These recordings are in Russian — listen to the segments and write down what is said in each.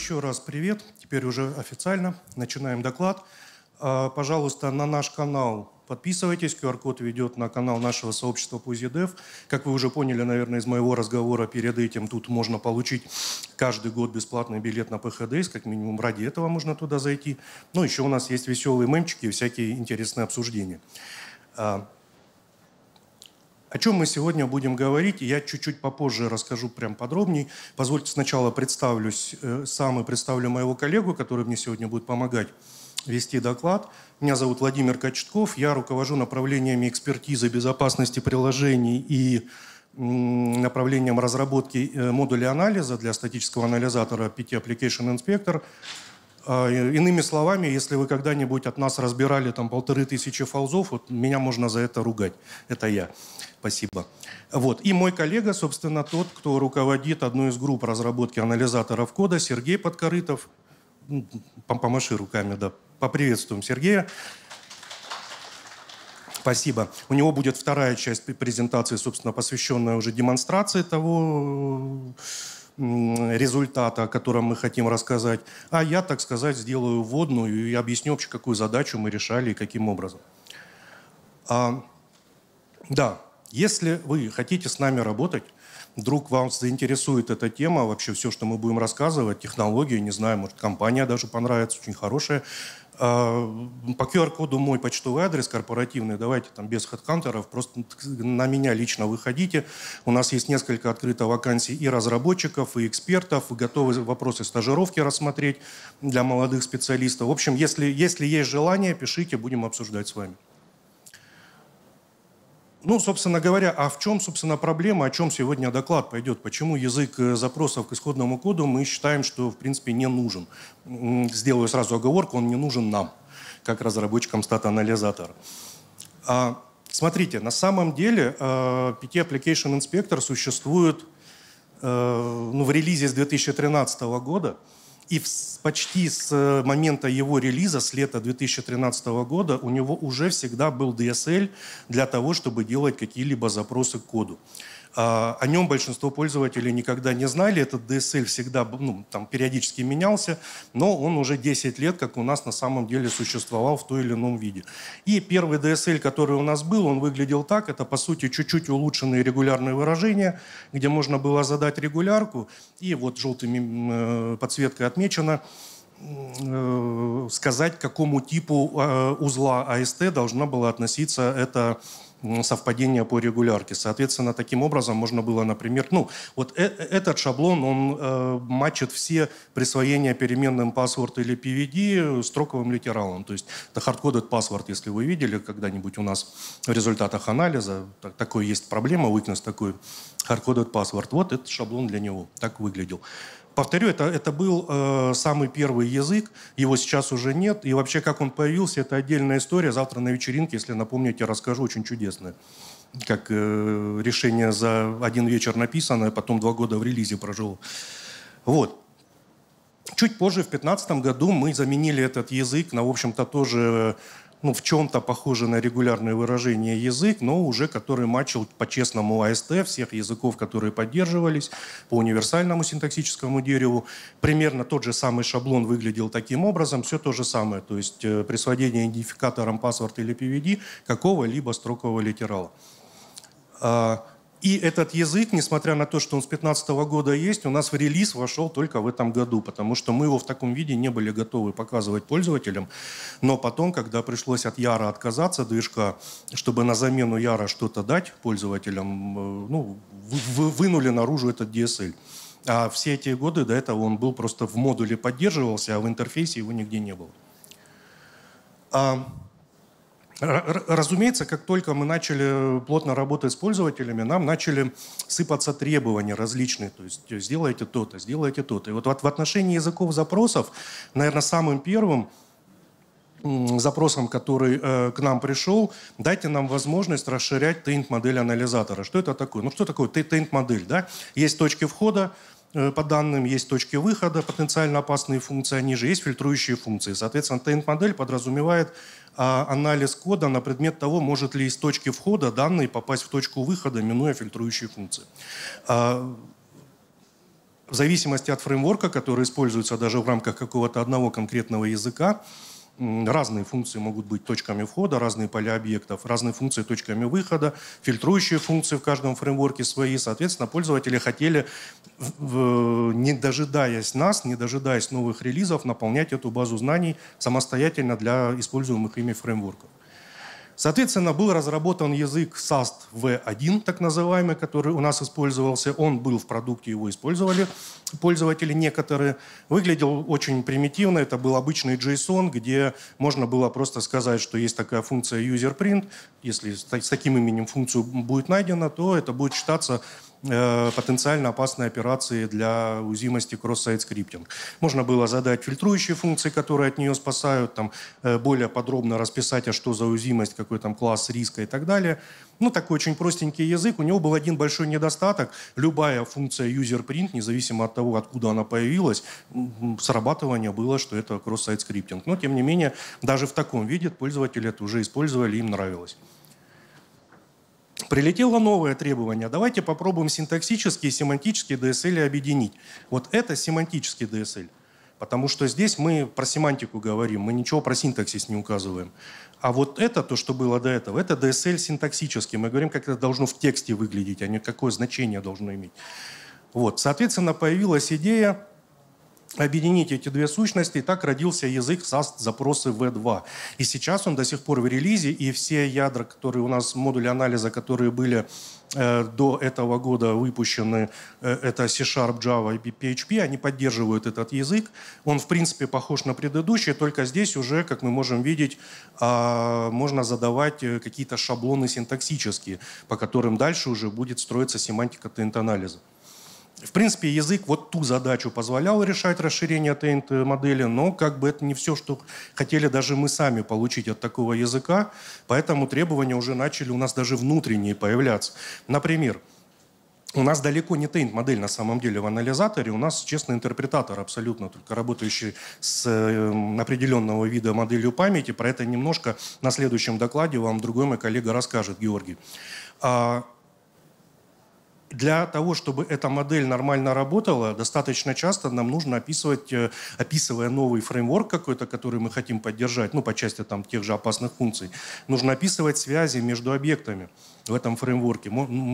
еще раз привет. Теперь уже официально. Начинаем доклад. Пожалуйста, на наш канал подписывайтесь. QR-код ведет на канал нашего сообщества по УЗИДЕВ. Как вы уже поняли, наверное, из моего разговора перед этим, тут можно получить каждый год бесплатный билет на ПХДС. Как минимум ради этого можно туда зайти. Ну, еще у нас есть веселые мемчики и всякие интересные обсуждения. О чем мы сегодня будем говорить, я чуть-чуть попозже расскажу прям подробнее. Позвольте сначала представлюсь сам и представлю моего коллегу, который мне сегодня будет помогать вести доклад. Меня зовут Владимир Кочетков, я руковожу направлениями экспертизы безопасности приложений и направлением разработки модуля анализа для статического анализатора PT Application Inspector. Иными словами, если вы когда-нибудь от нас разбирали там 1500 фолзов, вот меня можно за это ругать. Это я. Спасибо. Вот. И мой коллега, собственно, тот, кто руководит одной из групп разработки анализаторов кода, Сергей Подкорытов. Помаши руками, да. Поприветствуем Сергея. Спасибо. У него будет вторая часть презентации, собственно, посвященная уже демонстрации того результата, о котором мы хотим рассказать. А я, так сказать, сделаю вводную и объясню вообще, какую задачу мы решали и каким образом. Да, если вы хотите с нами работать, вдруг вас заинтересует эта тема, вообще все, что мы будем рассказывать, технологии, не знаю, может, компания даже понравится, очень хорошая. По QR-коду мой почтовый адрес корпоративный, давайте там без хедхантеров, просто на меня лично выходите. У нас есть несколько открытых вакансий и разработчиков, и экспертов, и готовы вопросы стажировки рассмотреть для молодых специалистов. В общем, если есть желание, пишите, будем обсуждать с вами. Ну, собственно говоря, а в чем, собственно, проблема, о чем сегодня доклад пойдет? Почему язык запросов к исходному коду мы считаем, что, в принципе, не нужен? Сделаю сразу оговорку, он не нужен нам, как разработчикам стат-анализатора. Смотрите, на самом деле PT Application Inspector существует в релизе с 2013 года. И почти с момента его релиза, с лета 2013 года, у него уже всегда был DSL для того, чтобы делать какие-либо запросы к коду. О нем большинство пользователей никогда не знали. Этот DSL всегда там, периодически менялся, но он уже 10 лет, как у нас на самом деле существовал в том или ином виде. И первый DSL, который у нас был, он выглядел так. Это, по сути, чуть-чуть улучшенные регулярные выражения, где можно было задать регулярку. И вот желтыми подсветкой отмечено, сказать, к какому типу узла AST должна была относиться это совпадение по регулярке. Соответственно, таким образом можно было, например, вот этот шаблон, он матчит все присвоения переменным password или PVD строковым литералом. То есть это hard-coded password, если вы видели когда-нибудь у нас в результатах анализа, такой есть проблема, weakness такой, hard-coded password. Вот этот шаблон для него так выглядел. Повторю, это был самый первый язык, его сейчас уже нет. И вообще, как он появился, это отдельная история. Завтра на вечеринке, если напомните, расскажу, очень чудесная. Как решение за один вечер написано, потом 2 года в релизе прожило. Вот. Чуть позже, в 2015 году, мы заменили этот язык на, в общем-то, тоже в чем-то похоже на регулярное выражение язык, но уже который матчил по-честному AST всех языков, которые поддерживались по универсальному синтаксическому дереву. Примерно тот же самый шаблон выглядел таким образом, все то же самое, то есть присвоение идентификатором password или PVD какого-либо строкового литерала. И этот язык, несмотря на то, что он с 2015 года есть, у нас в релиз вошел только в этом году, потому что мы его в таком виде не были готовы показывать пользователям. Но потом, когда пришлось от Яра отказаться, движка, чтобы на замену Яра что-то дать пользователям, вынули наружу этот DSL. А все эти годы до этого он был просто в модуле поддерживался, а в интерфейсе его нигде не было. Разумеется, как только мы начали плотно работать с пользователями, нам начали сыпаться требования различные. То есть сделайте то-то, сделайте то-то. И вот в отношении языков запросов, наверное, самым первым запросом, который к нам пришел, дайте нам возможность расширять taint-модель анализатора. Что это такое? Что такое taint-модель? Да? Есть точки входа по данным, есть точки выхода, потенциально опасные функции, они же есть фильтрующие функции. Соответственно, taint-модель подразумевает анализ кода на предмет того, может ли из точки входа данные попасть в точку выхода, минуя фильтрующие функции. в зависимости от фреймворка, который используется даже в рамках какого-то одного конкретного языка, разные функции могут быть точками входа, разные поля объектов, разные функции точками выхода, фильтрующие функции в каждом фреймворке свои. Соответственно, пользователи хотели, не дожидаясь нас, не дожидаясь новых релизов, наполнять эту базу знаний самостоятельно для используемых ими фреймворков. Соответственно, был разработан язык SAST V1, так называемый, который у нас использовался. Он был в продукте, его использовали пользователи некоторые. Выглядел очень примитивно. Это был обычный JSON, где можно было просто сказать, что есть такая функция userPrint. Если с таким именем функцию будет найдена, то это будет считаться потенциально опасной операции для уязвимости кросс-сайт скриптинг. Можно было задать фильтрующие функции, которые от нее спасают, там, более подробно расписать, а что за уязвимость, какой там класс риска и так далее. Ну, такой очень простенький язык. У него был один большой недостаток. Любая функция userPrint, независимо от того, откуда она появилась, срабатывание было, что это кросс-сайт скриптинг. Но, тем не менее, даже в таком виде пользователи это уже использовали, им нравилось. Прилетело новое требование. Давайте попробуем синтаксические и семантические DSL объединить. Вот это семантический DSL. Потому что здесь мы про семантику говорим, мы ничего про синтаксис не указываем. А вот это, то, что было до этого, это DSL синтаксический. Мы говорим, как это должно в тексте выглядеть, а не какое значение должно иметь. Вот. Соответственно, появилась идея объединить эти две сущности, и так родился язык SAST-запросы V2. И сейчас он до сих пор в релизе, и все ядра, которые у нас, модули анализа, которые были до этого года выпущены, это C#, Java и PHP, они поддерживают этот язык. Он, в принципе, похож на предыдущий, только здесь уже, как мы можем видеть, можно задавать какие-то шаблоны синтаксические, по которым дальше уже будет строиться семантика тейнт-анализа. В принципе, язык вот ту задачу позволял решать, расширение тейнт-модели, но как бы это не все, что хотели даже мы сами получить от такого языка, поэтому требования уже начали у нас даже внутренние появляться. Например, у нас далеко не тейнт-модель на самом деле в анализаторе, у нас честный интерпретатор абсолютно, только работающий с определенного вида моделью памяти. Про это немножко на следующем докладе вам другой мой коллега расскажет, Георгий. Для того, чтобы эта модель нормально работала, достаточно часто нам нужно описывать, описывая новый фреймворк какой-то, который мы хотим поддержать, ну, по части там, тех же опасных функций, нужно описывать связи между объектами в этом фреймворке.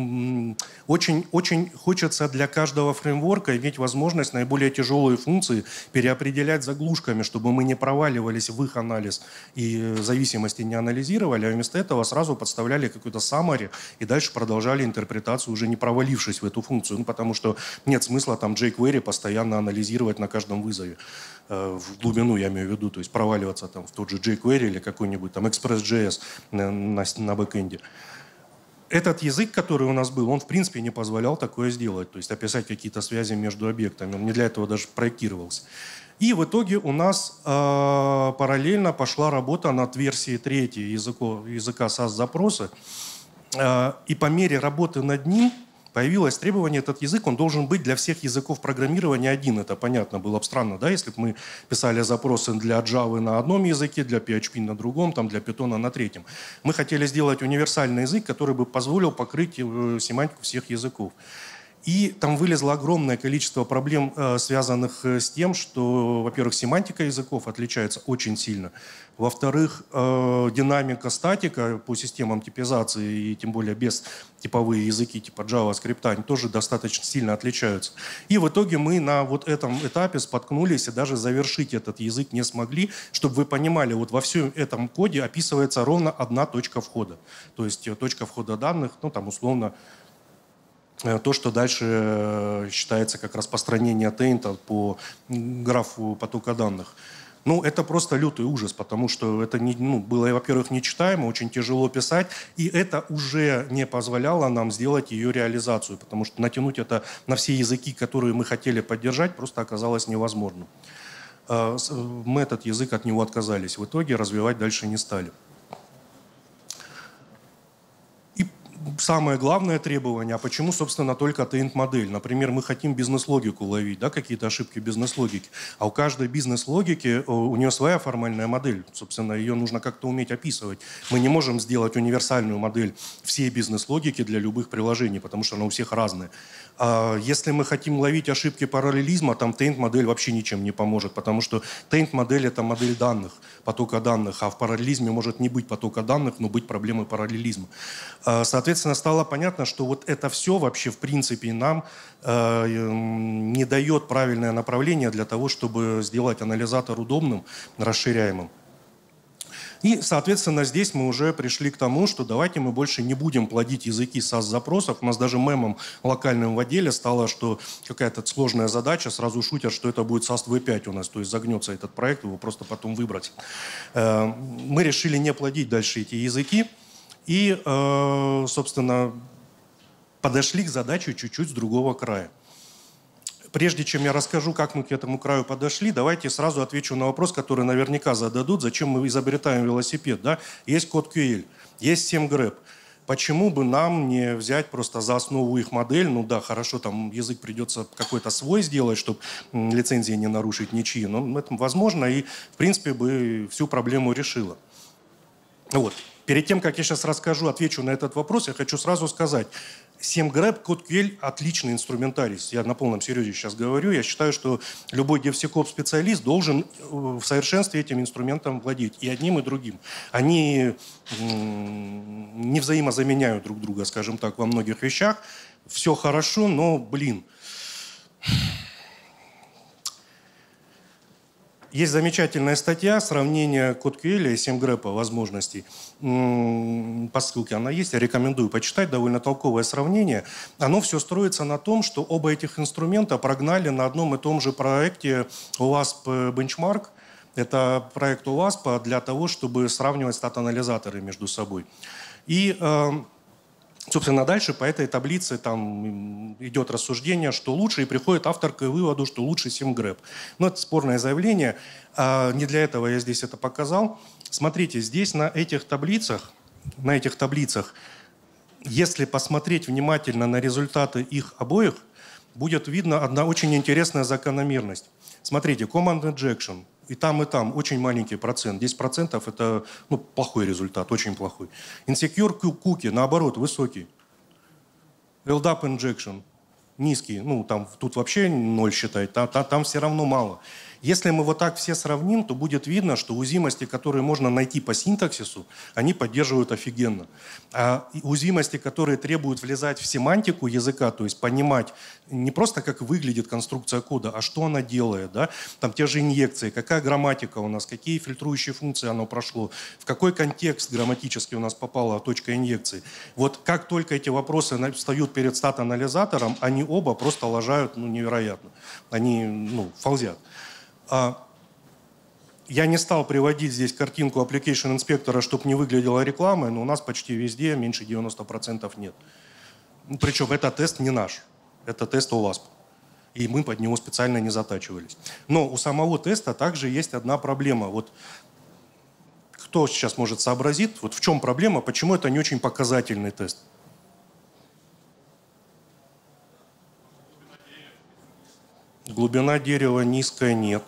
Очень хочется для каждого фреймворка иметь возможность наиболее тяжелые функции переопределять заглушками, чтобы мы не проваливались в их анализ и зависимости не анализировали, а вместо этого сразу подставляли какой-то summary и дальше продолжали интерпретацию, уже не провалившись в эту функцию. Ну, потому что нет смысла там jQuery постоянно анализировать на каждом вызове. В глубину, я имею в виду, то есть проваливаться там в тот же jQuery или какой-нибудь там Express.js на бэкэнде. Этот язык, который у нас был, он в принципе не позволял такое сделать, то есть описать какие-то связи между объектами. Он не для этого даже проектировался. И в итоге у нас параллельно пошла работа над версией 3 языка SAS-запроса. И по мере работы над ним появилось требование, этот язык, он должен быть для всех языков программирования один. Это понятно, было бы странно, да, если бы мы писали запросы для Java на одном языке, для PHP на другом, там, для Python на третьем. Мы хотели сделать универсальный язык, который бы позволил покрыть семантику всех языков. И там вылезло огромное количество проблем, связанных с тем, что, во-первых, семантика языков отличается очень сильно. Во-вторых, динамика, статика по системам типизации, и тем более без типовые языки типа JavaScript, они тоже достаточно сильно отличаются. И в итоге мы на вот этом этапе споткнулись и даже завершить этот язык не смогли, чтобы вы понимали, вот во всем этом коде описывается ровно одна точка входа. То есть точка входа данных, ну там условно, то, что дальше считается как распространение тейнта по графу потока данных. Ну, это просто лютый ужас, потому что это было, во-первых, нечитаемо, очень тяжело писать, и это уже не позволяло нам сделать ее реализацию, потому что натянуть это на все языки, которые мы хотели поддержать, просто оказалось невозможно. Мы этот язык от него отказались. В итоге развивать дальше не стали. самое главное требование, а почему, собственно, только taint-модель? Например, мы хотим бизнес-логику ловить, да, какие-то ошибки бизнес-логики. А у каждой бизнес-логики, у нее своя формальная модель. Собственно, ее нужно как-то уметь описывать. Мы не можем сделать универсальную модель всей бизнес-логики для любых приложений, потому что она у всех разная. Если мы хотим ловить ошибки параллелизма, там taint-модель вообще ничем не поможет, потому что taint-модель – это модель данных, потока данных, а в параллелизме может не быть потока данных, но быть проблемой параллелизма. Соответственно, стало понятно, что вот это все вообще в принципе нам не дает правильное направление для того, чтобы сделать анализатор удобным, расширяемым. И, соответственно, здесь мы уже пришли к тому, что давайте мы больше не будем плодить языки SAS-запросов. У нас даже мемом локальным в отделе стало, что какая-то сложная задача, сразу шутят, что это будет SAS V5 у нас, то есть загнется этот проект, его просто потом выбрать. Мы решили не плодить дальше эти языки и, собственно, подошли к задаче чуть-чуть с другого края. Прежде чем я расскажу, как мы к этому краю подошли, давайте сразу отвечу на вопрос, который наверняка зададут, зачем мы изобретаем велосипед. Да? Есть код QL, есть SEMGREP. Почему бы нам не взять просто за основу их модель? Ну да, хорошо, там язык придется какой-то свой сделать, чтобы лицензии не нарушить ничьи. Но это возможно и, в принципе, бы всю проблему решило. Вот. Перед тем, как я сейчас расскажу, отвечу на этот вопрос, я хочу сразу сказать, SEMGREP, код QL – отличный инструментарий. Я на полном серьезе сейчас говорю. Я считаю, что любой DevSecOps-специалист должен в совершенстве этим инструментом владеть. И одним, и другим. Они не взаимозаменяют друг друга, скажем так, во многих вещах. Все хорошо, но, блин… Есть замечательная статья «Сравнение код QL и SEMGREP возможностей». По ссылке она есть, я рекомендую почитать, довольно толковое сравнение. Оно все строится на том, что оба этих инструмента прогнали на одном и том же проекте OWASP Benchmark. Это проект OWASP для того, чтобы сравнивать стат-анализаторы между собой. И… собственно, дальше по этой таблице там идет рассуждение, что лучше, и приходит автор к выводу, что лучше SEMGREP. Но это спорное заявление. Не для этого я здесь это показал. Смотрите, здесь на этих таблицах, если посмотреть внимательно на результаты их обоих, будет видно одна очень интересная закономерность. Смотрите, Command Injection. И там очень маленький процент. 10% это плохой результат, очень плохой. Insecure cookie, наоборот, высокий. LDAP injection, низкий. Тут вообще 0 считать, там все равно мало. Если мы вот так все сравним, то будет видно, что уязвимости, которые можно найти по синтаксису, они поддерживают офигенно. А уязвимости, которые требуют влезать в семантику языка, то есть понимать не просто, как выглядит конструкция кода, а что она делает. Да? Там те же инъекции, какая грамматика у нас, какие фильтрующие функции оно прошло, в какой контекст грамматически у нас попала точка инъекции. Вот как только эти вопросы встают перед стат-анализатором, они оба просто лажают невероятно. Они фолзят. Я не стал приводить здесь картинку Application Inspector, чтобы не выглядела рекламой, но у нас почти везде меньше 90% нет. Причем это тест не наш, это тест OWASP. И мы под него специально не затачивались. Но у самого теста также есть одна проблема. Вот кто сейчас может сообразить, вот в чем проблема, почему это не очень показательный тест? Глубина дерева низкая, нет.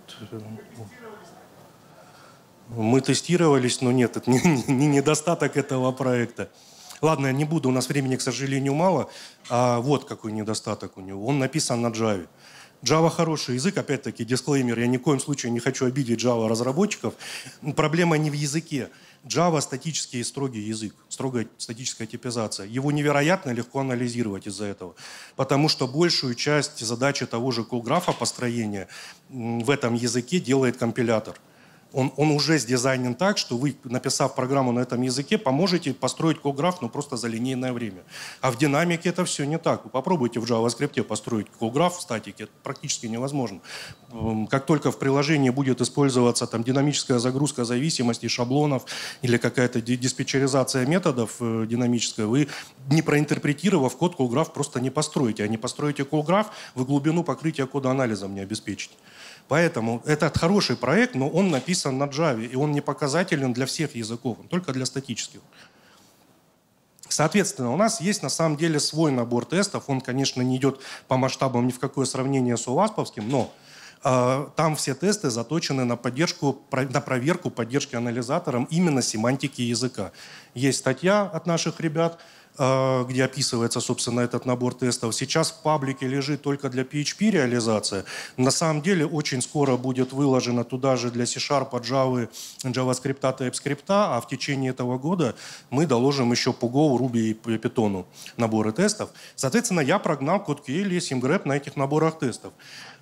Мы тестировались, но нет, это не недостаток этого проекта. Ладно, я не буду, у нас времени, к сожалению, мало. Вот какой недостаток у него. Он написан на Java. Java хороший язык, опять-таки, дисклеймер, я ни в коем случае не хочу обидеть Java разработчиков. Проблема не в языке. Java статический и строгий язык, строгая статическая типизация. Его невероятно легко анализировать из-за этого. Потому что большую часть задачи того же колл-графа построения в этом языке делает компилятор. Он уже сдизайнен так, что вы, написав программу на этом языке, поможете построить колл-граф, но просто за линейное время. А в динамике это все не так. Вы попробуйте в JavaScript построить колл-граф в статике, это практически невозможно. Как только в приложении будет использоваться там динамическая загрузка зависимостей, шаблонов или какая-то диспетчеризация методов динамическая, вы, не проинтерпретировав код, колл-граф просто не построите. А не построите колл-граф, вы глубину покрытия кода анализом не обеспечите. Поэтому это хороший проект, но он написан на Java, и он не показателен для всех языков, он только для статических. Соответственно, у нас есть на самом деле свой набор тестов. Он, конечно, не идет по масштабам ни в какое сравнение с УАСПовским, но там все тесты заточены на поддержку, на проверку поддержки анализатором именно семантики языка. Есть статья от наших ребят, где описывается, собственно, этот набор тестов. Сейчас в паблике лежит только для PHP реализация. На самом деле очень скоро будет выложено туда же для C-Sharp, Java, JavaScript, TypeScript, а в течение этого года мы доложим еще по Go, Ruby и Python наборы тестов. Соответственно, я прогнал CodeQL и SimGrep на этих наборах тестов.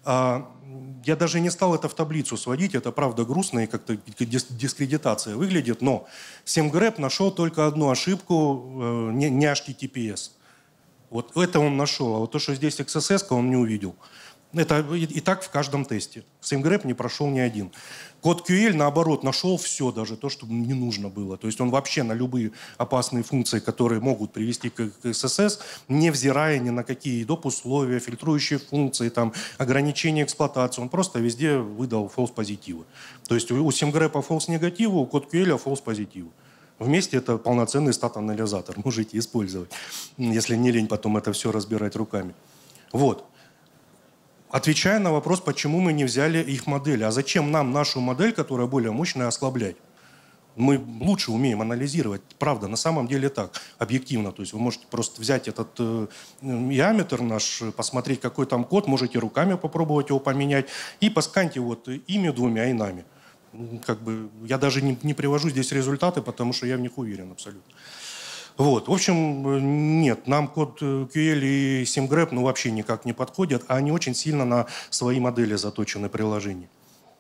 Я даже не стал это в таблицу сводить, это правда грустно и как-то дискредитация выглядит, но SimGrep нашел только одну ошибку, не HTTPS. Вот это он нашел, а вот то, что здесь XSS, он не увидел. Это и так в каждом тесте. SimGrep не прошел ни один. CodeQL, наоборот, нашел все, даже то, что не нужно было. То есть он вообще на любые опасные функции, которые могут привести к XSS, невзирая ни на какие доп. Условия, фильтрующие функции, там, ограничения эксплуатации, он просто везде выдал false позитивы. То есть у SimGrep false негативы, у CodeQL false позитивы. Вместе это полноценный стат-анализатор, можете использовать, если не лень потом это все разбирать руками. Вот. Отвечая на вопрос, почему мы не взяли их модели. А зачем нам нашу модель, которая более мощная, ослаблять? Мы лучше умеем анализировать. Правда, на самом деле так, объективно. То есть вы можете просто взять этот иометр наш, посмотреть, какой там код, можете руками попробовать его поменять и посканьте вот ими двумя инами. Как бы, я даже не привожу здесь результаты, потому что я в них уверен абсолютно. Вот. В общем, нет, нам код QL и SimGrep вообще никак не подходят, а они очень сильно на свои модели заточены приложения.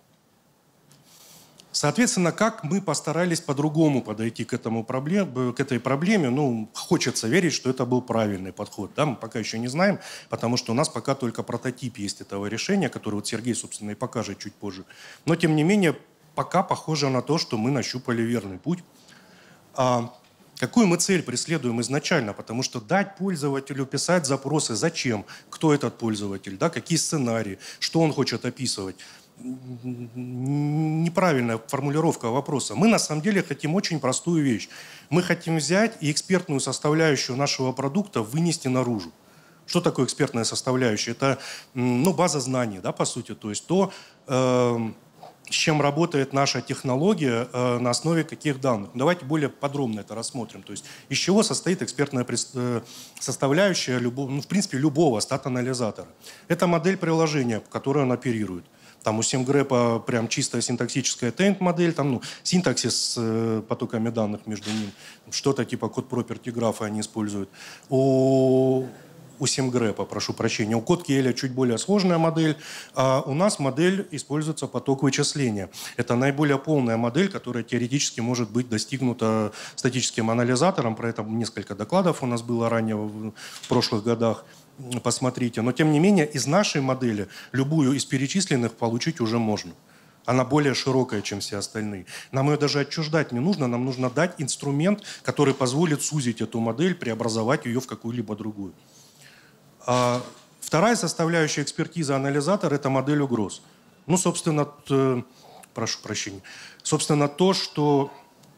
Соответственно, как мы постарались по-другому подойти к этой проблеме, хочется верить, что это был правильный подход. Да, мы пока еще не знаем, потому что у нас пока только прототип есть этого решения, который вот Сергей, собственно, и покажет чуть позже. Но, тем не менее, пока похоже на то, что мы нащупали верный путь. Какую мы цель преследуем изначально? Потому что дать пользователю писать запросы. Зачем? Кто этот пользователь? Да? Какие сценарии? Что он хочет описывать? Неправильная формулировка вопроса. Мы на самом деле хотим очень простую вещь. Мы хотим взять и экспертную составляющую нашего продукта вынести наружу. Что такое экспертная составляющая? Это база знаний, да, по сути. То есть то, с чем работает наша технология, на основе каких данных. Давайте более подробно это рассмотрим. То есть из чего состоит экспертная составляющая, в принципе, любого стат-анализатора. Это модель приложения, которую он оперирует. Там у SimGrep прям чистая синтаксическая taint-модель, там синтаксис с потоками данных между ними, что-то типа код property графа они используют. У SimGrep, прошу прощения. У CodeQL чуть более сложная модель, а у нас модель используется поток вычисления. Это наиболее полная модель, которая теоретически может быть достигнута статическим анализатором. Про это несколько докладов у нас было ранее в прошлых годах. Посмотрите. Но тем не менее из нашей модели любую из перечисленных получить уже можно. Она более широкая, чем все остальные. Нам ее даже отчуждать не нужно, нам нужно дать инструмент, который позволит сузить эту модель, преобразовать ее в какую-либо другую. Вторая составляющая экспертизы анализатора – это модель угроз. Собственно, прошу прощения. Собственно, то, что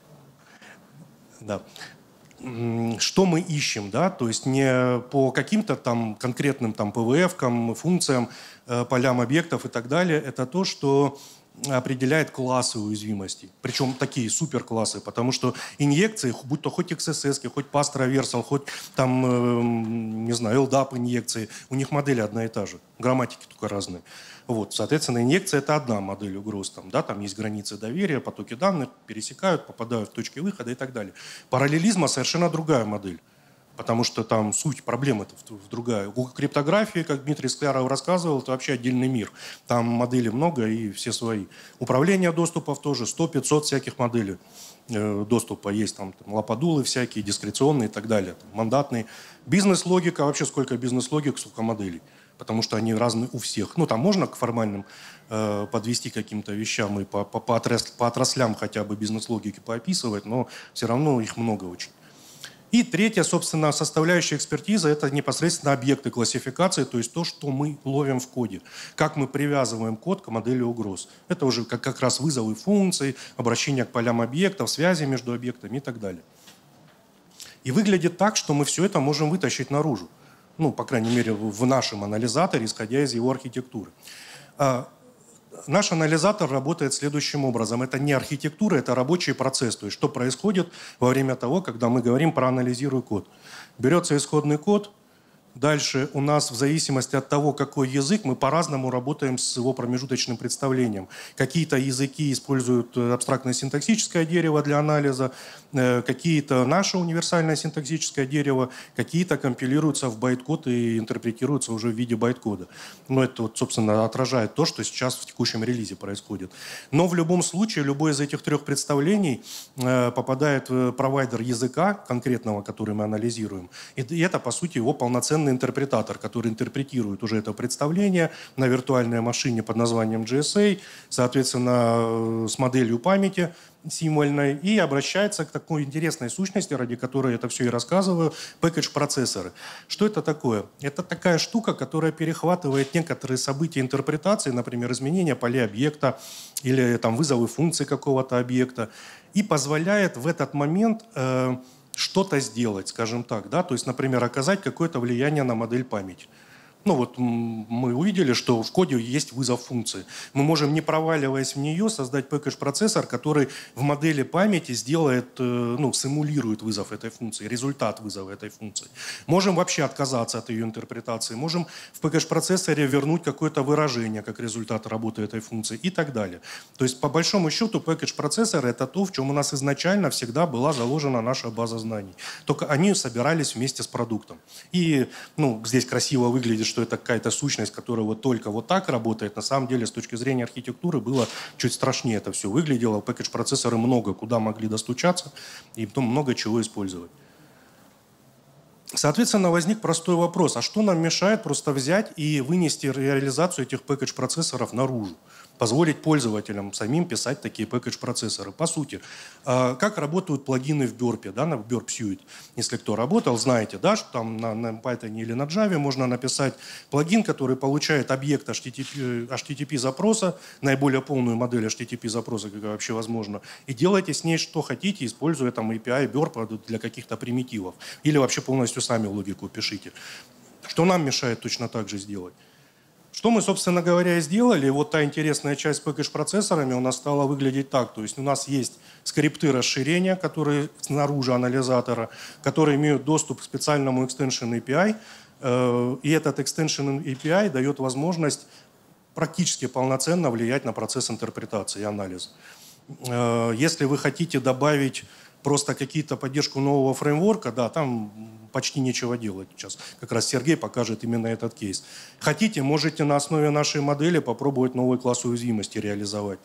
мы ищем, да, то есть не по каким-то там конкретным там ПВФ-кам, функциям, полям объектов и так далее, это то, что определяет классы уязвимостей. Причем такие суперклассы, потому что инъекции, будь то хоть XSS, хоть PAST Traversal, хоть там, не знаю, LDAP инъекции, у них модель одна и та же, грамматики только разные. Вот, соответственно, инъекция – это одна модель угроз. Там есть границы доверия, потоки данных пересекают, попадают в точки выхода и так далее. Параллелизма совершенно другая модель. Потому что там суть проблемы-то другая. У криптографии, как Дмитрий Скляров рассказывал, это вообще отдельный мир. Там моделей много и все свои. Управление доступов тоже 100-500 всяких моделей доступа есть. Там лападулы всякие, дискреционные и так далее. Там, мандатные. Бизнес-логика, вообще сколько бизнес-логик, сколько моделей. Потому что они разные у всех. Там можно к формальным подвести каким-то вещам и по отраслям хотя бы бизнес-логики поописывать, но все равно их много очень. И третья, собственно, составляющая экспертизы – это непосредственно объекты классификации, то есть то, что мы ловим в коде. Как мы привязываем код к модели угроз. Это уже как раз вызовы функций, обращение к полям объектов, связи между объектами и так далее. И выглядит так, что мы все это можем вытащить наружу. Ну, по крайней мере, в нашем анализаторе, исходя из его архитектуры. Наш анализатор работает следующим образом. Это не архитектура, это рабочий процесс. То есть что происходит во время того, когда мы говорим проанализируй код. Берется исходный код. Дальше у нас в зависимости от того, какой язык, мы по-разному работаем с его промежуточным представлением. Какие-то языки используют абстрактное синтаксическое дерево для анализа, какие-то наше универсальное синтаксическое дерево, какие-то компилируются в байт-код и интерпретируются уже в виде байт-кода. Но это, вот, собственно, отражает то, что сейчас в текущем релизе происходит. Но в любом случае, любое из этих трех представлений попадает в провайдер языка конкретного, который мы анализируем. И это, по сути, его полноценный интерпретатор, который интерпретирует уже это представление на виртуальной машине под названием GSA, соответственно, с моделью памяти символьной, и обращается к такой интересной сущности, ради которой это все и рассказываю, пэкэдж-процессоры. Что это такое? Это такая штука, которая перехватывает некоторые события интерпретации, например, изменения полей объекта или там, вызовы функций какого-то объекта, и позволяет в этот момент что-то сделать, скажем так, да, то есть, например, оказать какое-то влияние на модель памяти. Ну вот мы увидели, что в коде есть вызов функции. Мы можем, не проваливаясь в нее, создать пэкэдж-процессор, который в модели памяти сделает, ну, симулирует вызов этой функции, результат вызова этой функции. Можем вообще отказаться от ее интерпретации. Можем в пэкэдж-процессоре вернуть какое-то выражение как результат работы этой функции и так далее. То есть, по большому счету, пэкэдж-процессор — это то, в чем у нас изначально всегда была заложена наша база знаний. Только они собирались вместе с продуктом. И ну, здесь красиво выглядит, что это какая-то сущность, которая вот только вот так работает. На самом деле, с точки зрения архитектуры, было чуть страшнее это все выглядело. Пэкэдж-процессоры много куда могли достучаться и потом много чего использовать. Соответственно, возник простой вопрос. А что нам мешает просто взять и вынести реализацию этих пэкэдж-процессоров наружу? Позволить пользователям самим писать такие пэкэдж-процессоры. По сути, как работают плагины в Burp, да, на Burp Suite. Если кто работал, знаете, да, что там на Python или на Java можно написать плагин, который получает объект HTTP запроса, наиболее полную модель HTTP запроса, как вообще возможно, и делайте с ней что хотите, используя там API Burp для каких-то примитивов. Или вообще полностью сами логику пишите. Что нам мешает точно так же сделать? Что мы, собственно говоря, и сделали. Вот та интересная часть с пэкэдж-процессорами у нас стала выглядеть так. То есть у нас есть скрипты расширения, которые снаружи анализатора, которые имеют доступ к специальному extension API. И этот extension API дает возможность практически полноценно влиять на процесс интерпретации и анализа. Если вы хотите добавить просто какие-то поддержку нового фреймворка, да, там почти нечего делать сейчас. Как раз Сергей покажет именно этот кейс. Хотите, можете на основе нашей модели попробовать новый класс уязвимости реализовать.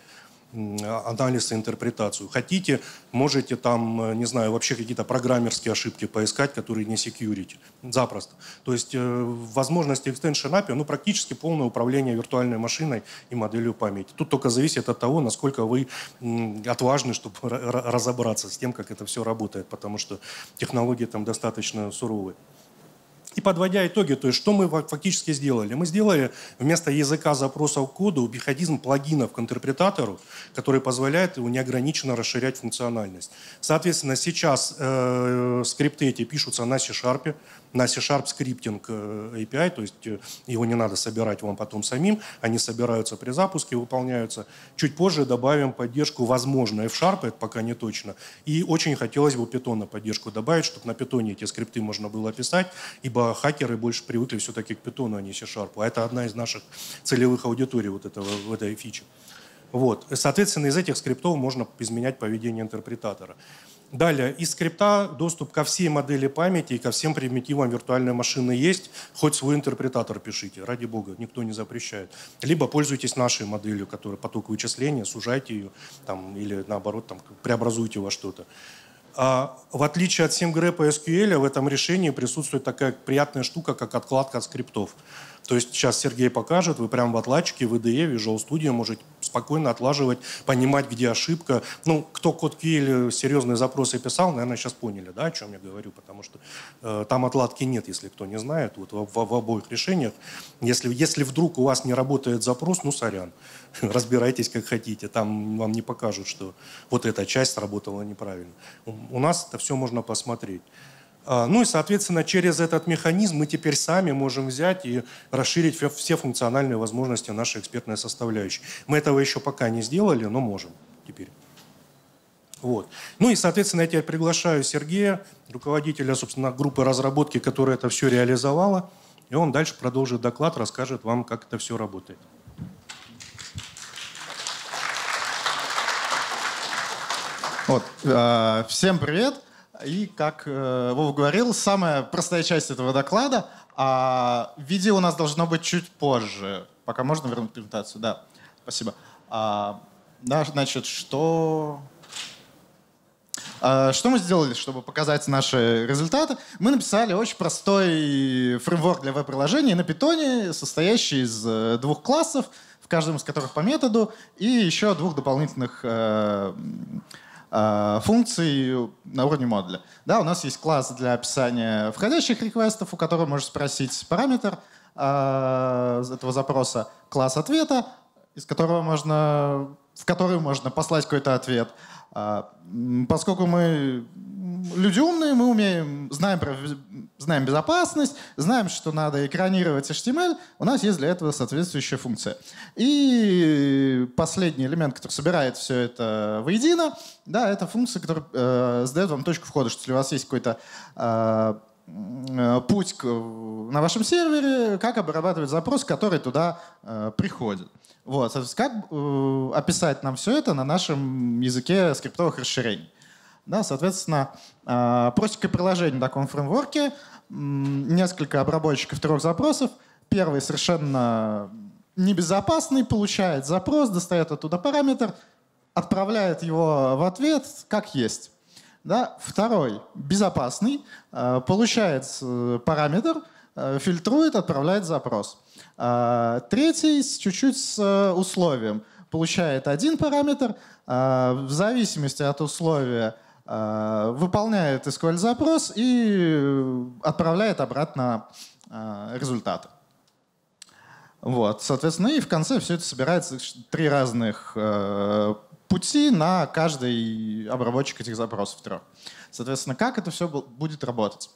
Анализ и интерпретацию. Хотите, можете там, не знаю, вообще какие-то программерские ошибки поискать, которые не security. Запросто. То есть возможности Extension API, ну, практически полное управление виртуальной машиной и моделью памяти. Тут только зависит от того, насколько вы отважны, чтобы разобраться с тем, как это все работает, потому что технологии там достаточно суровые. И подводя итоги, то есть что мы фактически сделали? Мы сделали вместо языка запросов к коду механизм плагинов к интерпретатору, который позволяет его неограниченно расширять функциональность. Соответственно, сейчас скрипты эти пишутся на C#, на C# скриптинг API, то есть его не надо собирать вам потом самим, они собираются при запуске, выполняются. Чуть позже добавим поддержку, возможно, F#, это пока не точно. И очень хотелось бы Python поддержку добавить, чтобы на Python эти скрипты можно было писать, ибо хакеры больше привыкли все-таки к Python, а не C#. А это одна из наших целевых аудиторий вот в этой фиче. Вот. Соответственно, из этих скриптов можно изменять поведение интерпретатора. Далее, из скрипта доступ ко всей модели памяти и ко всем примитивам виртуальной машины есть. Хоть свой интерпретатор пишите, ради бога, никто не запрещает. Либо пользуйтесь нашей моделью, которая поток вычисления, сужайте ее, там, или наоборот, там, преобразуйте во что-то. А в отличие от SimGrep и SQL, в этом решении присутствует такая приятная штука, как откладка от скриптов. То есть сейчас Сергей покажет, вы прямо в отладчике, в IDE, Visual Studio можете спокойно отлаживать, понимать, где ошибка. Ну, кто код QL серьезные запросы писал, наверное, сейчас поняли, да, о чем я говорю, потому что там отладки нет, если кто не знает, вот в обоих решениях. Если вдруг у вас не работает запрос, ну, сорян, разбирайтесь как хотите, там вам не покажут, что вот эта часть сработала неправильно. У нас это все можно посмотреть. Ну и, соответственно, через этот механизм мы теперь сами можем взять и расширить все функциональные возможности нашей экспертной составляющей. Мы этого еще пока не сделали, но можем теперь. Вот. Ну и, соответственно, я теперь приглашаю Сергея, руководителя, собственно, группы разработки, которая это все реализовала, и он дальше продолжит доклад, расскажет вам, как это все работает. Вот. Всем привет. И, как Вова говорил, самая простая часть этого доклада. Видео у нас должно быть чуть позже. Пока можно вернуть презентацию? Да, спасибо. Да, значит, что мы сделали, чтобы показать наши результаты? Мы написали очень простой фреймворк для веб-приложений на питоне, состоящий из двух классов, в каждом из которых по методу, и еще двух дополнительных функций на уровне модуля. Да, у нас есть класс для описания входящих реквестов, у которого можно спросить параметр этого запроса, класс ответа, в который можно послать какой-то ответ. Поскольку мы люди умные, мы знаем безопасность, знаем, что надо экранировать HTML, у нас есть для этого соответствующая функция. И последний элемент, который собирает все это воедино, да, это функция, которая задает вам точку входа, что если у вас есть какой-то путь на вашем сервере, как обрабатывать запрос, который туда приходит. Вот, соответственно, как описать нам все это на нашем языке скриптовых расширений. Да, соответственно, простенькое приложение в таком фреймворке, несколько обработчиков трех запросов. Первый совершенно небезопасный, получает запрос, достает оттуда параметр, отправляет его в ответ как есть. Да, второй безопасный, получает параметр, фильтрует, отправляет запрос. Третий чуть-чуть с условием. Получает один параметр, в зависимости от условия выполняет SQL-запрос и отправляет обратно результаты. Вот, соответственно, и в конце все это собирается три разных пути на каждый обработчик этих запросов трех. Соответственно, как это все будет работать?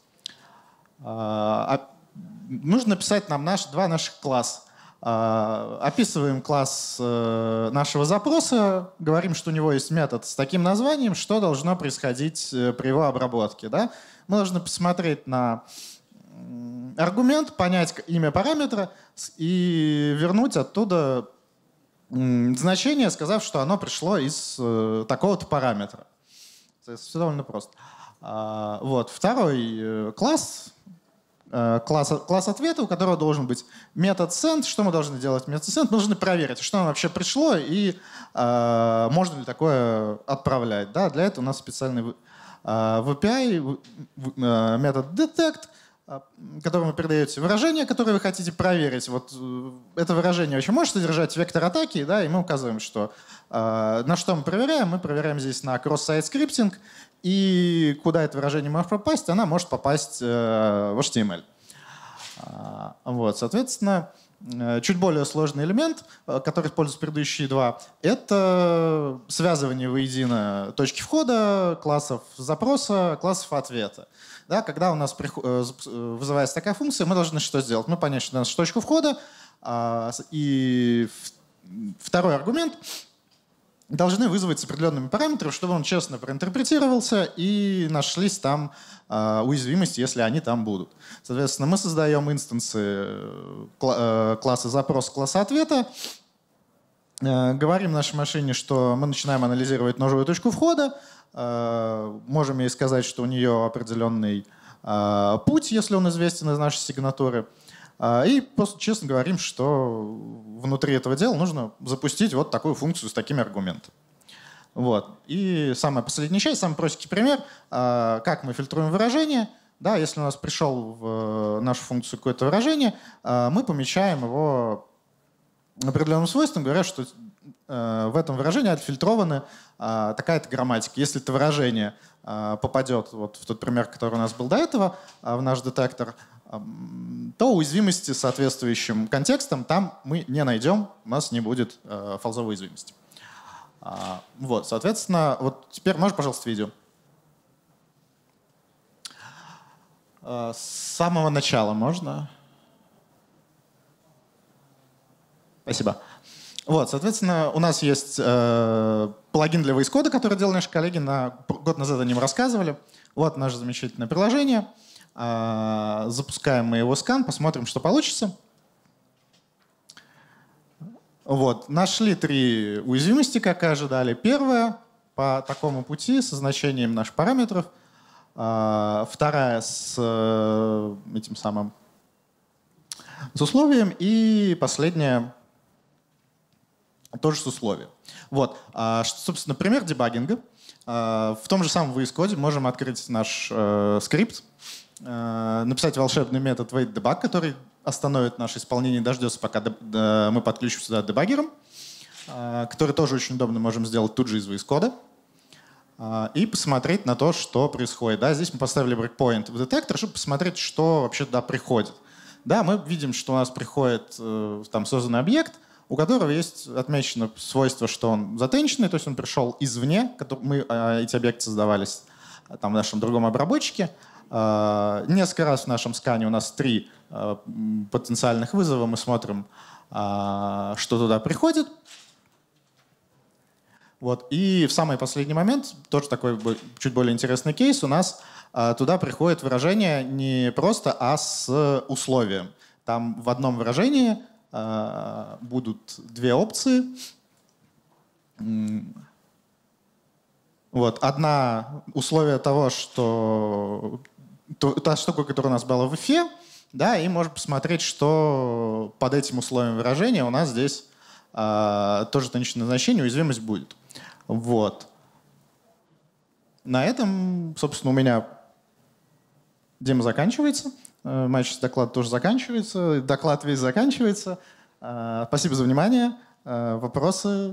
Нужно написать нам два наших класса. Описываем класс нашего запроса, говорим, что у него есть метод с таким названием, что должно происходить при его обработке. Да? Мы должны посмотреть на аргумент, понять имя параметра и вернуть оттуда значение, сказав, что оно пришло из такого-то параметра. Все довольно просто. Вот. Второй класс ответа, у которого должен быть метод send. Что мы должны делать в методе send? Мы должны проверить, что нам вообще пришло и можно ли такое отправлять. Да? Для этого у нас специальный в API метод detect, которому вы передаете выражение, которое вы хотите проверить. Вот это выражение вообще может содержать вектор атаки, да, и мы указываем, что на что мы проверяем. Мы проверяем здесь на cross-site scripting, и куда это выражение может попасть, она может попасть в HTML. Вот, соответственно, чуть более сложный элемент, который используют предыдущие два, это связывание воедино точки входа, классов запроса, классов ответа. Да, когда у нас вызывается такая функция, мы должны что сделать? Мы понять, что у нас точка входа, и второй аргумент должны вызвать с определенными параметрами, чтобы он честно проинтерпретировался и нашлись там уязвимости, если они там будут. Соответственно, мы создаем инстансы класса запроса, класса ответа, говорим нашей машине, что мы начинаем анализировать ножевую точку входа, можем ей сказать, что у нее определенный путь, если он известен из нашей сигнатуры. И просто честно говорим, что внутри этого дела нужно запустить вот такую функцию с такими аргументами. Вот. И самая последняя часть, самый простенький пример, как мы фильтруем выражение. Да, если у нас пришел в нашу функцию какое-то выражение, мы помечаем его определенным свойством, говоря, что в этом выражении отфильтрована такая-то грамматика. Если это выражение попадет вот в тот пример, который у нас был до этого, в наш детектор, то уязвимости с соответствующим контекстом там мы не найдем, у нас не будет фалзовой уязвимости. Вот, соответственно, вот теперь можешь, пожалуйста, видео. С самого начала можно? Спасибо. Вот, соответственно, у нас есть плагин для VS Code, который делали наши коллеги, год назад о нем рассказывали. Вот наше замечательное приложение. Запускаем мы его скан, посмотрим, что получится. Вот, нашли 3 уязвимости, как и ожидали. Первая по такому пути со значением наших параметров. Вторая с этим самым с условием. И последняя тоже с условием. Вот, собственно, пример дебагинга. В том же самом VS Code можем открыть наш скрипт, написать волшебный метод waitDebug, который остановит наше исполнение и дождется, пока мы подключим сюда дебаггером, который тоже очень удобно можем сделать тут же из VS Code, и посмотреть на то, что происходит. Да, здесь мы поставили breakpoint в детектор, чтобы посмотреть, что вообще туда приходит. Да, мы видим, что у нас приходит там созданный объект, у которого есть отмечено свойство, что он затенченный, то есть он пришел извне, эти объекты создавались там, в нашем другом обработчике. Несколько раз в нашем скане у нас 3 потенциальных вызова. Мы смотрим, что туда приходит. Вот. И в самый последний момент, тоже такой чуть более интересный кейс, у нас туда приходит выражение не просто, а с условием. Там в одном выражении будут 2 опции. Вот. Одна условие того, что та штука, которая у нас была в ифе, да, и можем посмотреть, что под этим условием выражения у нас здесь тоже тоничное значение, уязвимость будет. Вот. На этом, собственно, у меня демо заканчивается. Мой доклад тоже заканчивается. Доклад весь заканчивается. Спасибо за внимание. Вопросы?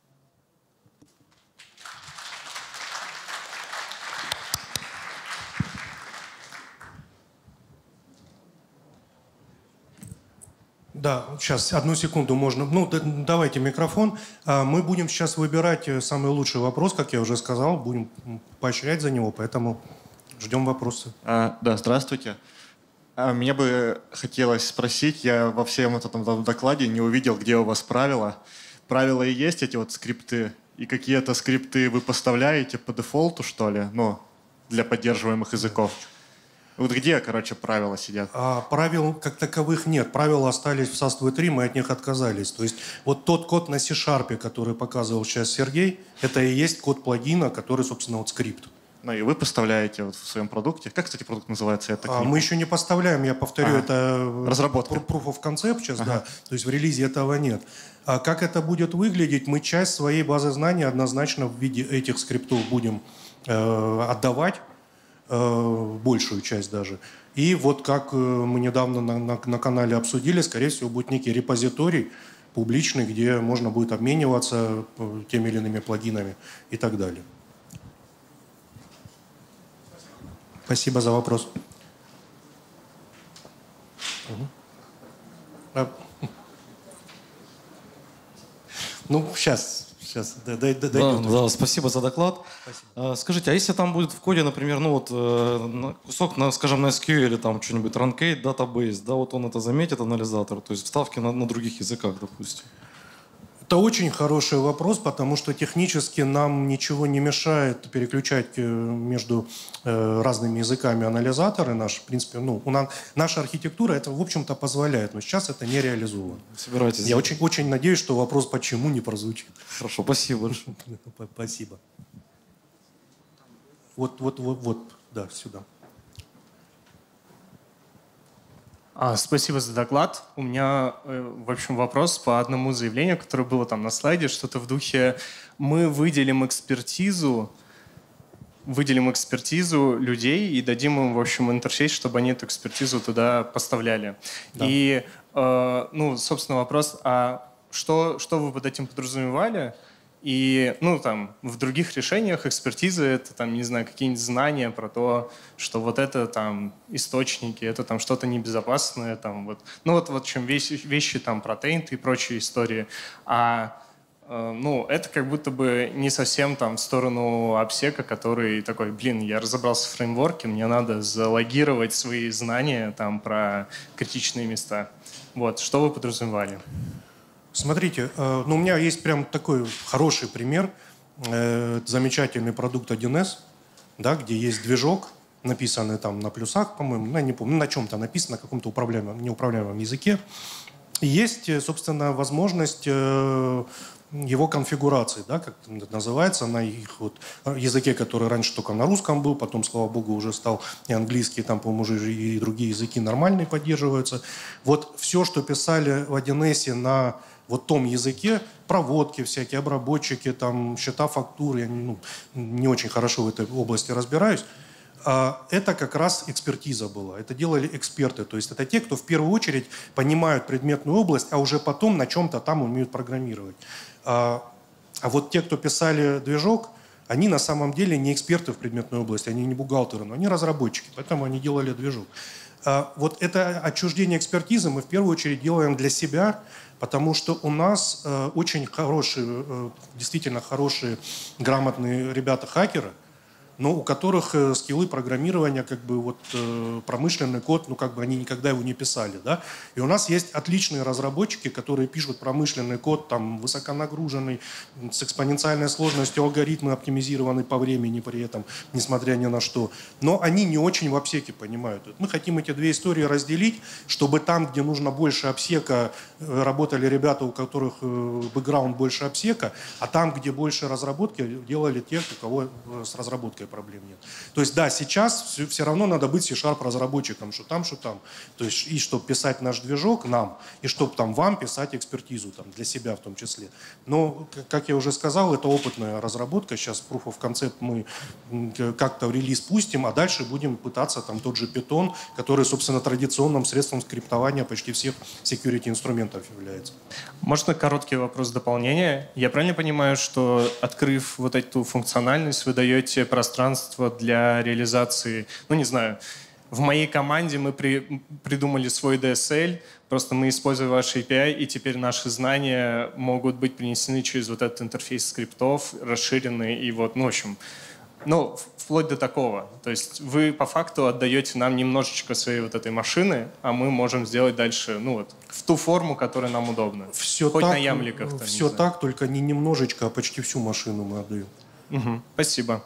Да, сейчас, одну секунду можно. Ну, давайте микрофон. Мы будем сейчас выбирать самый лучший вопрос, как я уже сказал. Будем поощрять за него, поэтому ждем вопросы. Да, здравствуйте. Мне бы хотелось спросить, я во всем этом докладе не увидел, где у вас правила. Правила и есть эти вот скрипты, и какие-то скрипты вы поставляете по дефолту, что ли, ну, для поддерживаемых языков. Вот где, короче, правила сидят? Правил как таковых нет. Правила остались в SAS V3, мы от них отказались. То есть вот тот код на C-Sharp, который показывал сейчас Сергей, это и есть код плагина, который, собственно, вот скрипт. Ну и вы поставляете вот в своем продукте. Как, кстати, продукт называется? Мы еще не поставляем, я повторю, это разработка. Proof of Concept сейчас, да. То есть в релизе этого нет. А как это будет выглядеть, мы часть своей базы знаний однозначно в виде этих скриптов будем отдавать, большую часть даже. И вот как мы недавно на канале обсудили, скорее всего, будет некий репозиторий публичный, где можно будет обмениваться теми или иными плагинами и так далее. Спасибо за вопрос. Ну, сейчас. Да, спасибо за доклад. Спасибо. Скажите, а если там будет в коде, например, ну вот кусок, скажем, на SQL или там что-нибудь Runcade, Database, да, вот он это заметит, анализатор, то есть вставки на других языках, допустим? Это очень хороший вопрос, потому что технически нам ничего не мешает переключать между разными языками анализаторы. В принципе, наша архитектура это, в общем-то, позволяет, но сейчас это не реализовано. Собираетесь? Я очень надеюсь, что вопрос «почему» не прозвучит. Хорошо, спасибо большое. Спасибо. Вот, да, сюда. Спасибо за доклад. У меня, в общем, вопрос по одному заявлению, которое было там на слайде, что-то в духе «мы выделим экспертизу людей и дадим им, в общем, интерфейс, чтобы они эту экспертизу туда поставляли». Да. И, собственно, вопрос, а что вы под этим подразумевали? И, в других решениях экспертиза — это, не знаю, какие-нибудь знания про то, что вот это, источники, это, что-то небезопасное, в общем, вещи, про taint и прочие истории. А ну, это как будто бы не совсем там в сторону обсека, который такой, блин, я разобрался в фреймворке, мне надо залогировать свои знания там про критичные места. Вот, что вы подразумевали? Смотрите, ну, у меня есть прям такой хороший пример. Замечательный продукт 1С, да, где есть движок, написанный там на плюсах, по-моему, я не помню, на чем-то написано, на каком-то неуправляемом языке. И есть, собственно, возможность его конфигурации, да, как это называется, на их вот языке, который раньше только на русском был, потом, слава богу, уже стал и английский, там, по-моему, уже и другие языки нормальные поддерживаются. Вот все, что писали в 1С на вот том языке, проводки всякие, обработчики, там, счета, фактуры, я не очень хорошо в этой области разбираюсь, это как раз экспертиза была. Это делали эксперты. То есть это те, кто в первую очередь понимают предметную область, а уже потом на чем-то там умеют программировать. А вот те, кто писали движок, они на самом деле не эксперты в предметной области, они не бухгалтеры, но они разработчики, поэтому они делали движок. Вот это отчуждение экспертизы мы в первую очередь делаем для себя, потому что у нас очень хорошие, действительно хорошие, грамотные ребята-хакеры, но у которых скиллы программирования, как бы вот промышленный код, ну как бы они никогда его не писали, да. И у нас есть отличные разработчики, которые пишут промышленный код, там высоконагруженный, с экспоненциальной сложностью, алгоритмы оптимизированы по времени при этом, несмотря ни на что. Но они не очень в обсеке понимают. Мы хотим эти две истории разделить, чтобы там, где нужно больше обсека, работали ребята, у которых бэкграунд больше обсека, а там, где больше разработки, делали те, у кого с разработкой проблем нет. То есть, да, сейчас все равно надо быть C# разработчиком, что там, что там. То есть, и чтобы писать наш движок нам, и чтобы там вам писать экспертизу, там, для себя в том числе. Но, как я уже сказал, это опытная разработка. Сейчас Proof of Concept мы как-то в релиз пустим, а дальше будем пытаться там тот же Python, который, собственно, традиционным средством скриптования почти всех security инструментов является. Можно короткий вопрос дополнения? Я правильно понимаю, что, открыв вот эту функциональность, вы даете пространство для реализации, ну не знаю, в моей команде мы придумали свой DSL, просто мы используем ваш API, и теперь наши знания могут быть принесены через вот этот интерфейс скриптов, расширенный, и вот, ну, в общем, ну, вплоть до такого. То есть вы по факту отдаете нам немножечко своей вот этой машины, а мы можем сделать дальше, ну вот, в ту форму, которая нам удобна. Все хоть так, на ямликах. все так, только не немножечко, а почти всю машину мы отдаем. Угу. Спасибо.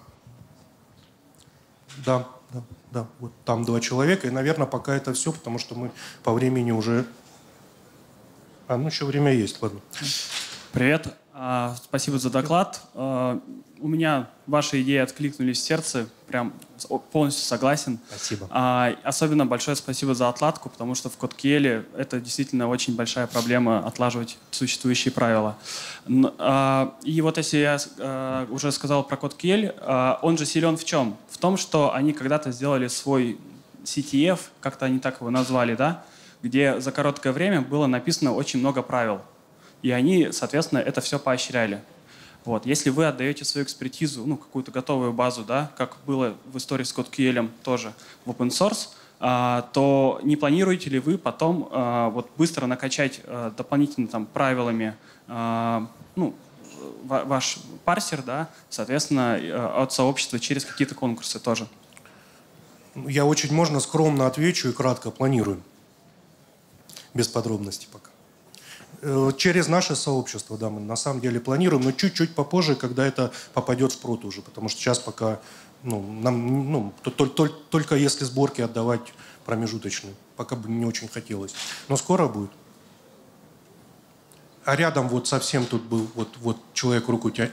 Да. Вот там 2 человека. И, наверное, пока это все, потому что мы по времени уже... ну еще время есть, ладно. Привет. Спасибо за доклад. У меня ваши идеи откликнулись в сердце. Прям полностью согласен. Спасибо. Особенно большое спасибо за отладку, потому что в CodeKL это действительно очень большая проблема отлаживать существующие правила. И вот если я уже сказал про CodeKL, он же силен в чем? В том, что они когда-то сделали свой CTF, как-то они так его назвали, да, где за короткое время было написано очень много правил. И они, соответственно, это все поощряли. Вот. Если вы отдаете свою экспертизу, ну, какую-то готовую базу, да, как было в истории с CodeKL тоже в open source, то не планируете ли вы потом вот быстро накачать дополнительно там, правилами ну, ваш парсер, да, соответственно, от сообщества через какие-то конкурсы тоже? Я очень, можно, скромно отвечу и кратко планируем. Без подробностей пока. Через наше сообщество, да, мы на самом деле планируем, но чуть-чуть попозже, когда это попадет в прод уже, потому что сейчас пока, нам, только если сборки отдавать промежуточные, пока бы не очень хотелось. Но скоро будет. А рядом вот совсем тут был, вот человек руку тянет.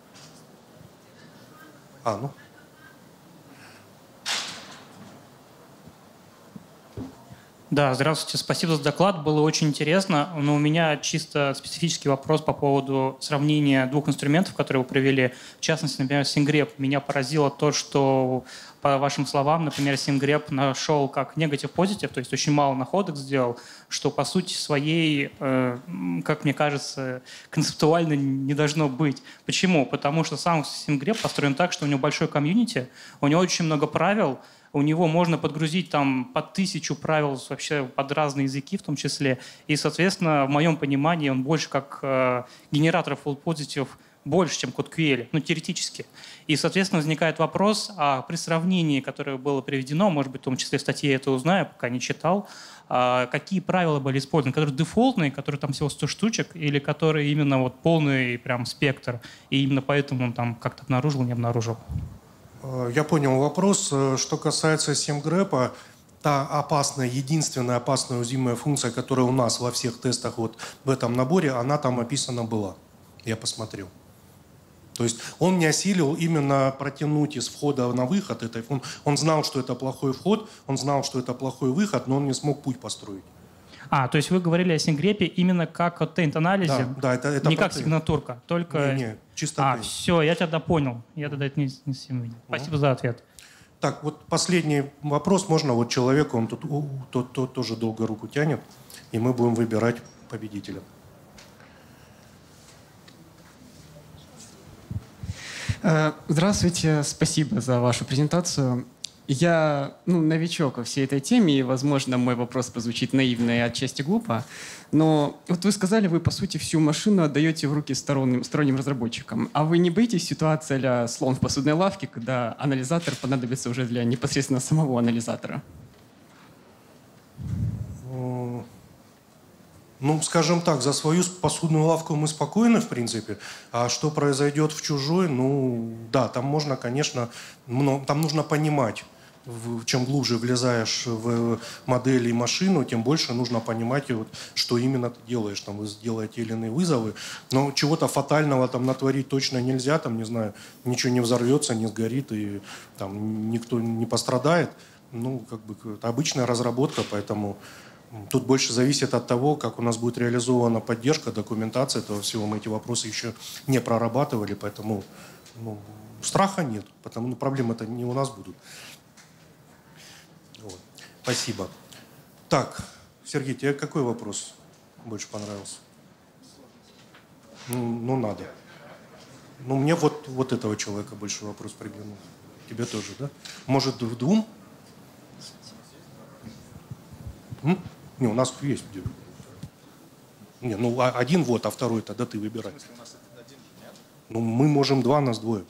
Да, здравствуйте, спасибо за доклад, было очень интересно. Но у меня чисто специфический вопрос по поводу сравнения 2 инструментов, которые вы провели. В частности, например, SyncGrep. Меня поразило то, что, по вашим словам, например, SyncGrep нашел как негатив-позитив, то есть очень мало находок сделал, что по сути своей, как мне кажется, концептуально не должно быть. Почему? Потому что сам SyncGrep построен так, что у него большой комьюнити, у него очень много правил, у него можно подгрузить там по 1000 правил вообще под разные языки в том числе. И, соответственно, в моем понимании он больше как генератор false positive больше, чем код QL, ну, теоретически. И, соответственно, возникает вопрос, а при сравнении, которое было приведено, может быть, в том числе в статье я это узнаю, пока не читал, какие правила были использованы, которые дефолтные, которые там всего 100 штучек, или которые именно вот полный прям спектр, и именно поэтому он там как-то обнаружил, не обнаружил. Я понял вопрос. Что касается SimGrep, та опасная, единственная опасная уязвимая функция, которая у нас во всех тестах вот в этом наборе, она там описана была. Я посмотрел. То есть он не осилил именно протянуть из входа на выход. Он знал, что это плохой вход, он знал, что это плохой выход, но он не смог путь построить. То есть вы говорили о сингрепе именно как о тейнт-анализе? Да, это не как сигнатурка, только... Не, чисто тейнт. Все, я тогда понял. Я тогда это не совсем видел. Спасибо за ответ. Так, вот последний вопрос. Можно вот человеку, он тут тоже долго руку тянет, и мы будем выбирать победителя. Здравствуйте, спасибо за вашу презентацию. Я новичок во всей этой теме, и, возможно, мой вопрос прозвучит наивно и отчасти глупо, но вот вы сказали, вы, по сути, всю машину отдаете в руки сторонним разработчикам. А вы не боитесь ситуации а-ля слон в посудной лавке, когда анализатор понадобится уже для непосредственно самого анализатора? Ну, скажем так, за свою посудную лавку мы спокойны, в принципе. А что произойдет в чужой, да, там можно, конечно, там нужно понимать. Чем глубже влезаешь в модели и машину, тем больше нужно понимать, что именно ты делаешь. Там вы сделаете те или иные вызовы. Но чего-то фатального там натворить точно нельзя. Там, не знаю, ничего не взорвется, не сгорит, и там никто не пострадает. Это обычная разработка, поэтому... Тут больше зависит от того, как у нас будет реализована поддержка, документация этого всего. Мы эти вопросы еще не прорабатывали, поэтому страха нет, потому проблемы-то не у нас будут. Вот. Спасибо. Так, Сергей, тебе какой вопрос больше понравился? Надо. Мне вот этого человека больше вопрос приглянул. Тебе тоже, да? Может, в двум? Не, у нас есть. Не, один вот, а второй тогда ты выбирай. Мы можем два, нас двое.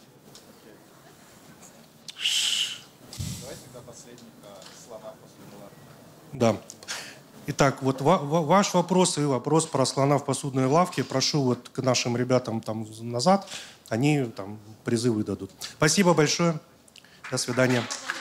Давайте тогда последний слона посудной лавке. Да. Итак, вот ваш вопрос и вопрос про слона в посудной лавке. Прошу вот к нашим ребятам там назад. Они там призы выдадут. Спасибо большое. До свидания.